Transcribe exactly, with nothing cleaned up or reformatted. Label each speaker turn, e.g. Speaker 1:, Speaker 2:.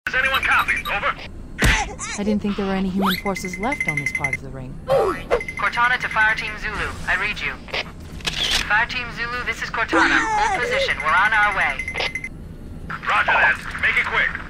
Speaker 1: Does anyone copy? Over.
Speaker 2: I didn't think there were any human forces left on this part of the ring.
Speaker 3: Cortana to Fire Team Zulu. I read you. Fire Team Zulu, this is Cortana. Hold position. We're on our way.
Speaker 1: Roger that. Make it quick.